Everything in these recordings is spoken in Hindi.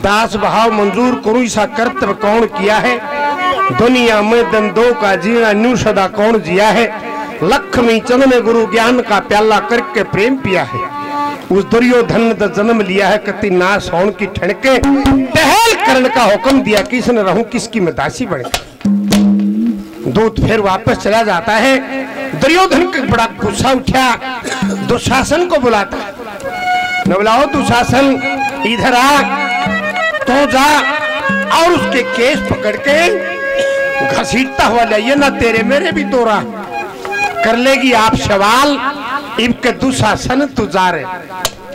दास भाव मंजूर करूं ऐसा कर्तव्य कौन किया है। दुनिया में दंदों का जीना न्यू सदा कौन जिया है। लक्ष्मी चंद ने गुरु ज्ञान का प्याला करके प्रेम पिया है। उस दुर्योधन ने जन्म लिया है कति नाश होन की ठणके। टहल करण का हुक्म दिया किसने रहूं किसकी मैं दासी बने। दूत फिर वापस चला जाता है। दुर्योधन का बड़ा गुस्सा उठा, दुशासन को बुलाता है। न बुलाओ दुशासन, इधर आ, तो जा और उसके केस पकड़ के घसीटता हुआ लाइए ना तेरे मेरे भी तोरा कर लेगी आप सवाल। इनके दुशासन तू जा रहे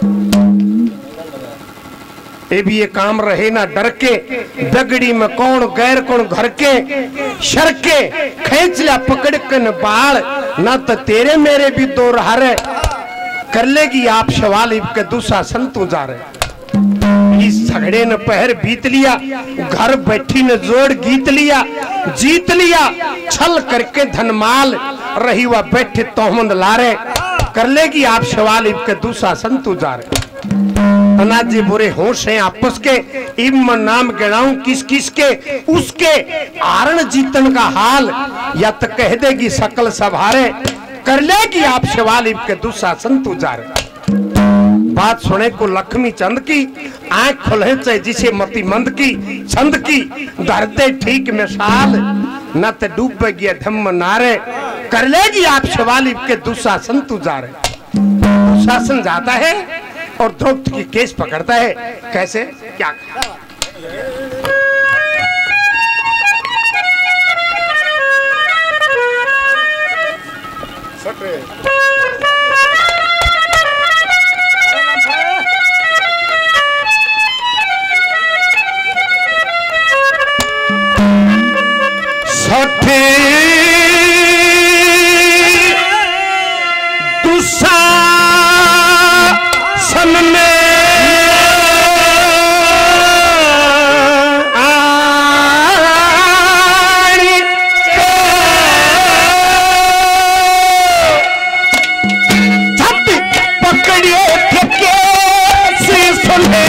ये भी ये काम रहे ना डर के। दगड़ी में कौन गैर कौन घर के शर के खींच लिया पकड़ के न बाल ना तो तेरे मेरे भी दो रहा कर लेगी आप सवाल। इनके दुशासन तू जा रहे इस झगड़े ने पहर बीत लिया। घर बैठी ने जोड़ गीत लिया जीत लिया। छल करके धनमाल रही हुआ बैठे तोहमंद लारे कर लेगी आप सवाल। इनके दुशासन तू जा रहे अनाजी बुरे होश हैं आपस के। इम नाम गिनाऊं किस किस के उसके आरण जीतन का हाल या तो कह देगी सकल सभारे कर लेगी आप सवाल। इनके दुशासन तू जा रहे बात सुने को लक्ष्मी चंद की आंख खुले चाहे जिसे मती मंद की छंद की धरते ठीक मिसाल न तो डूब गया धम्म नारे कर लेगी आप सवाल। के दुशासन तू जा रहे दुशासन जाता है और द्रौपदी की केस पकड़ता है। कैसे क्या दुशासन में पकड़िए ठेके से सुने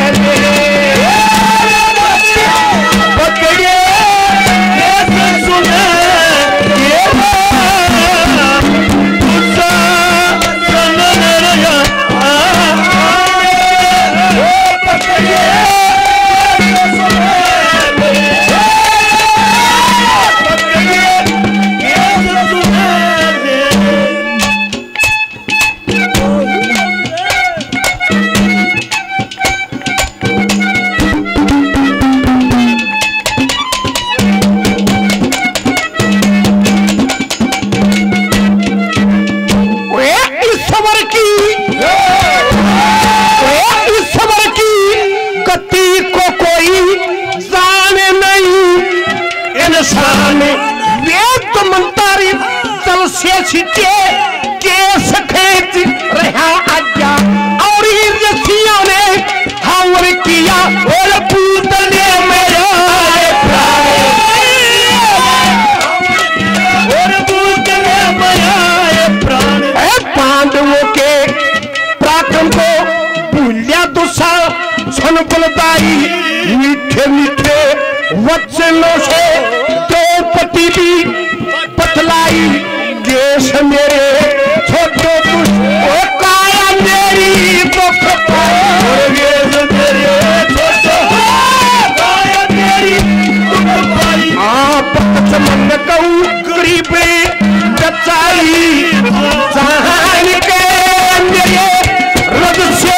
मीठे मीठे वचनों से द्रौपदी भी बतलाई देश मेरे छोटो काया मेरी दुख आप मन कहूँ गरीब बचाई जहान के मेरे रद से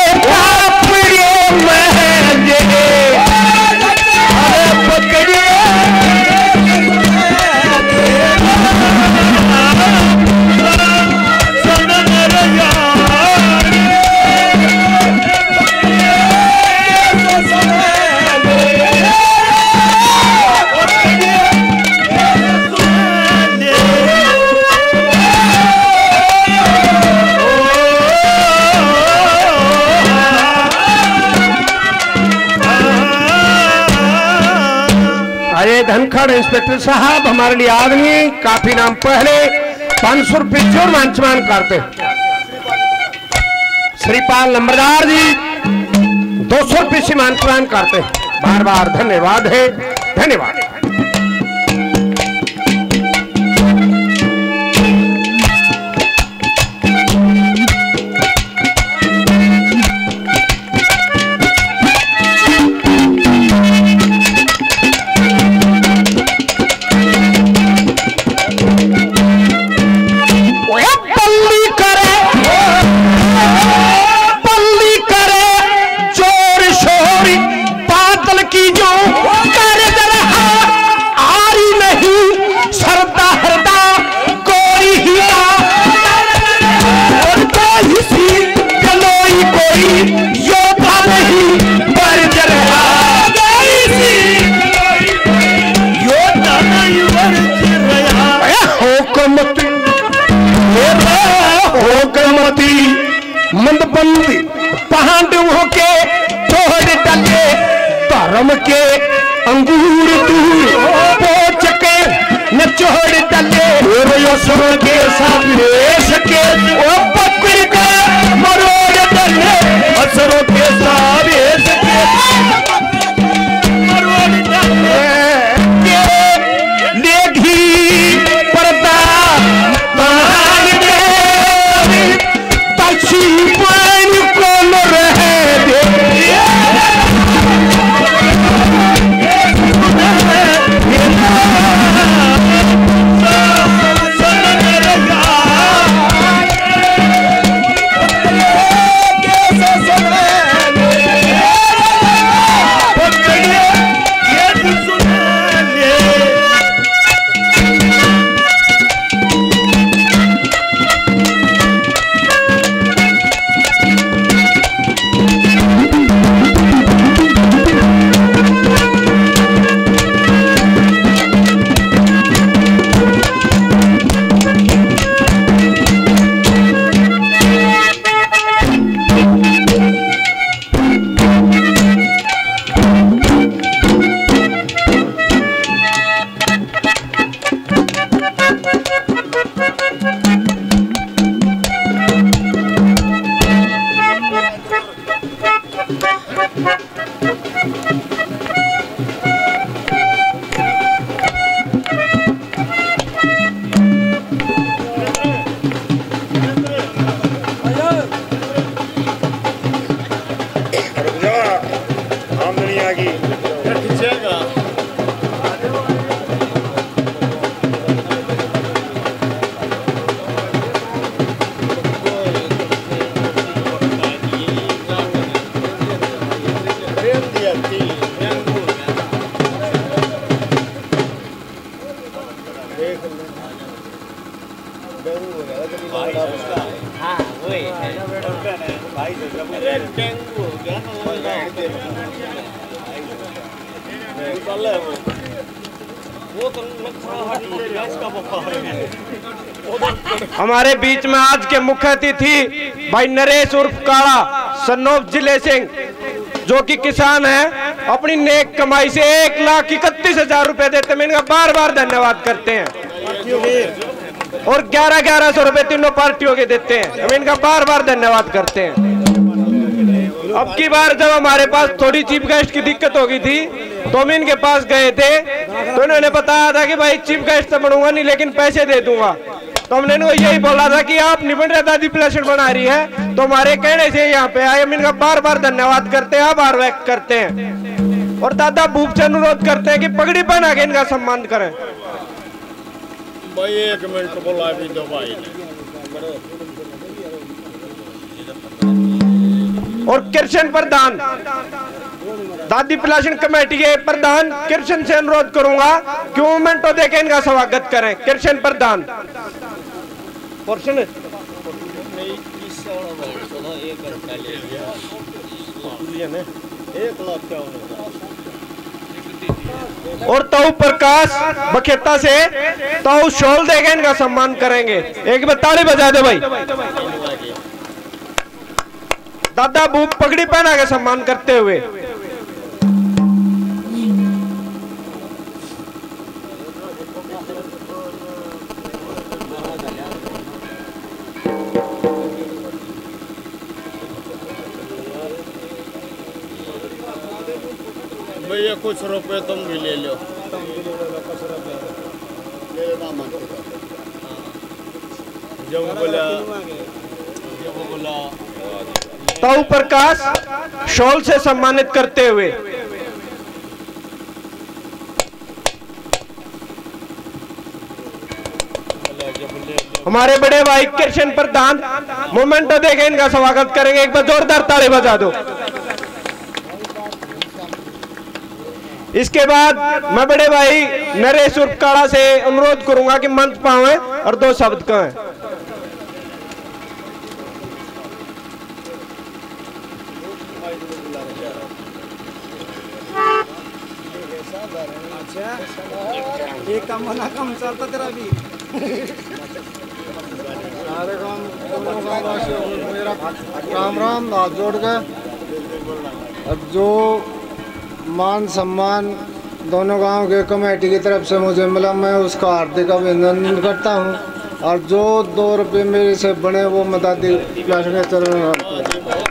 धनखड़ इंस्पेक्टर साहब हमारे लिए आदमी काफी नाम पहले 500 रुपये जोर मानचमान करते। श्रीपाल नंबरदार जी 200 रुपये सीमांत प्रदान करते हैं। बार बार धन्यवाद है, धन्यवाद। मंदबंदी पहाड़ होके छोड़ डाले धर्म के अंगूर दूर पोच के न छोड़ डाले असुर के सावेश के ओ पकड़ के मरोड़ डाले असुरों के सावेश के मरोड़ डाले लेगी पर्दा पहाड़ के तलसी पानी कौन रहे दे हमारे बीच में आज के मुख्य अतिथि भाई नरेश उर्फ काला सन्नोप जिले सिंह, जो कि किसान है, अपनी नेक कमाई से 1,31,000 रुपए देते हैं। इनका बार बार धन्यवाद करते हैं। और 11,1100 रुपए तीनों पार्टियों के देते हैं। हम इनका बार बार धन्यवाद करते हैं। अब की बार जब हमारे पास थोड़ी चीफ गेस्ट की दिक्कत हो गई थी तो हम इनके पास गए थे, तो इन्होंने बताया था कि भाई चीफ गेस्ट तो बनूंगा नहीं लेकिन पैसे दे दूंगा। तो हमने इनको यही बोला था कि आप नहीं बन रहे, दादी प्लेसमेंट बना रही है, तो हमारे कहने से यहाँ पे आए। हम इनका बार बार धन्यवाद करते हैं, आभार व्यक्त करते हैं और दादा भूप से अनुरोध करते हैं कि पगड़ी पहना के इनका सम्मान करें। भाई 1 मिनट बोला भी दो भाई। और कृष्ण प्रधान, दादी प्लाशन कमेटी के प्रधान कृष्ण से अनुरोध करूंगा कि मोमेंटो देके इनका स्वागत करें। कृष्ण प्रधान और ताऊ प्रकाश बखेता से ताऊ शॉल देके इनका सम्मान करेंगे। एक बार ताली बजा दे भाई। दादा भूप पगड़ी पहना के सम्मान करते हुए। भैया कुछ रुपए तुम भी ले लो। जब बोला ताऊ प्रकाश शॉल से सम्मानित करते हुए हमारे बड़े भाई कृष्ण प्रधान मोमेंटो देखे इनका स्वागत करेंगे। एक बार जोरदार ताली बजा दो। इसके बाद मैं बड़े भाई नरेश उर्फ काड़ा से अनुरोध करूंगा कि मंच पावे और 2 शब्द कहें। ये कम होना कम चलता तेरा भी। मेरा राम राम हाथ जोड़ के अब जो मान सम्मान दोनों गांव के कमेटी की तरफ से मुझे मिला, मैं उसका हार्दिक अभिनंदन करता हूं। और जो 2 रुपये मेरे से बने वो मैं दादी के चरण में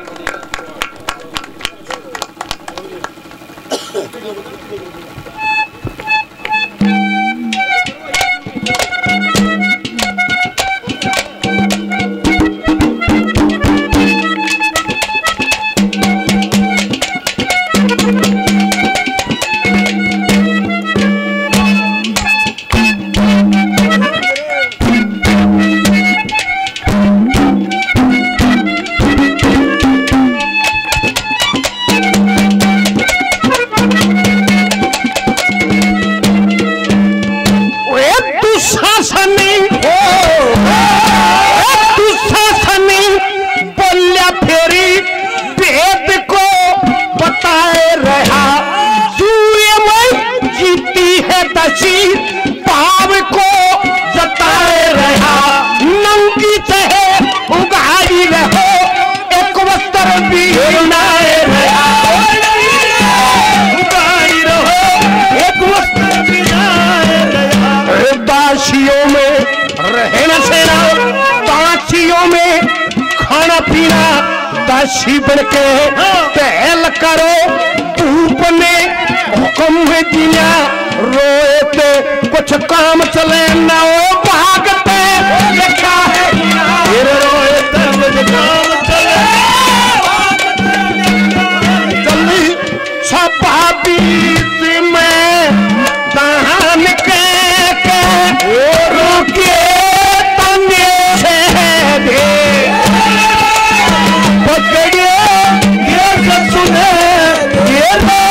पाव को जताए रहा, नंगी चाहे उगाई रहो, एक वस्त्र भी नाए रहा, उगाई रहो, एक वस्त्र भी नाए रहा। दासियों में रहना सहना, दासियों में खाना पीना, दासी बन के पहल करो, धूप ने हुक्म है दिया, रोए ते कुछ काम चले ना ओ भागते लिखा है, फिर रोए ते कुछ काम चले जल्दी छपा बीत में दहन के रोके तने से दे पकड़े ये सुने ये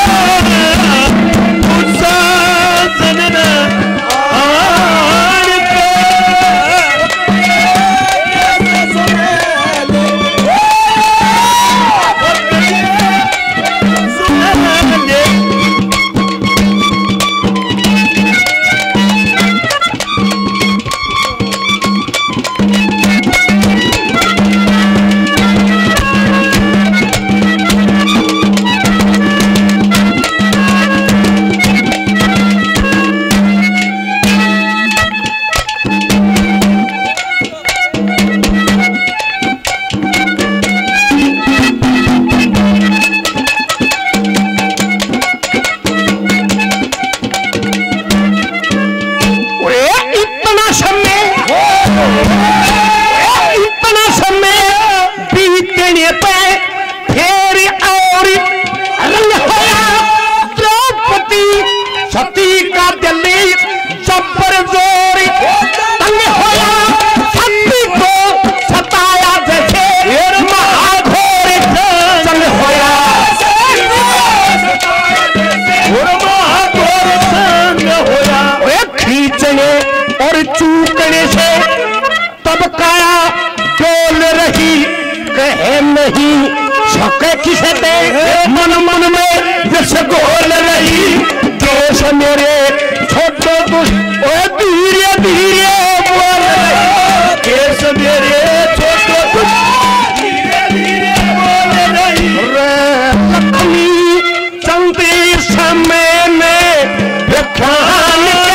और चूकने से तब काया डोल रही, कहे नहीं छके किसे दे, मन मन में विष घोल रही, दोष मेरे छोटो धीरे धीरे बोल रही, केस मेरे छोटो धीरे धीरे बोल रही, लक्ष्मी चंद्री समय में